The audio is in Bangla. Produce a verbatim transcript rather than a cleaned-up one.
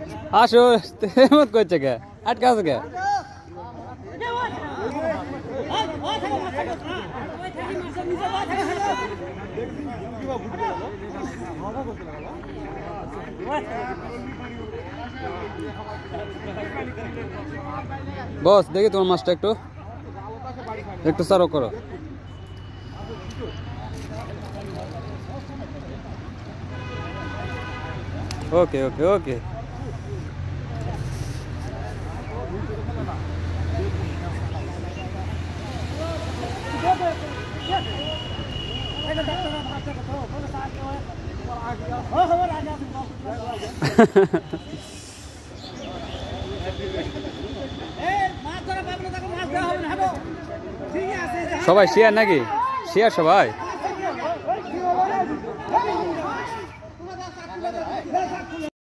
আসো মত করছে কে আটকা আছে কে বস দেখি তোমার মাছটা একটু একটু সারো করো ওকে ওকে ওকে সবাই শেয়ার নাকি শেয়ার সবাই